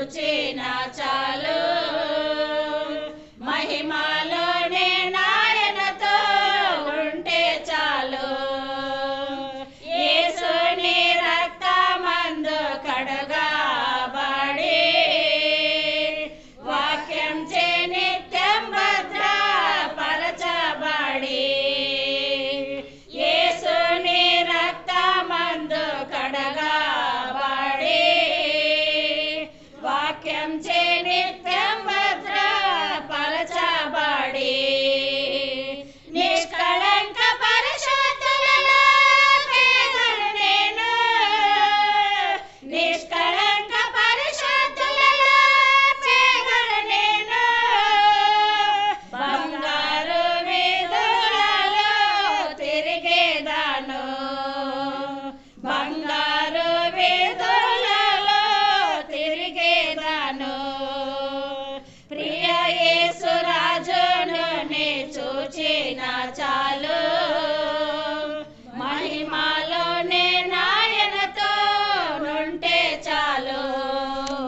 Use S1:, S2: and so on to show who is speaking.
S1: చూచిన చాలు మహిమలోనే నాయనతో ఉంటే చాలు యేసుని రక్తమందు కడగబడి వాక్యం చే నిత్యం భద్రపరచబడి యేసుని రక్తమందు కడగబడి వాక్యం చే నిత్యం భద్రపరచబడి నిష్కళంక పరిశుద్ధులలో పేదను నేను నిష్కళంక పరిశుద్ధులలో పేదను నేను బంగారు వీధులలో తిరిగేదాను బంగారు వీధులలో తిరిగేదాను ప్రియ యేసు రాజును నే చూచిన చాలు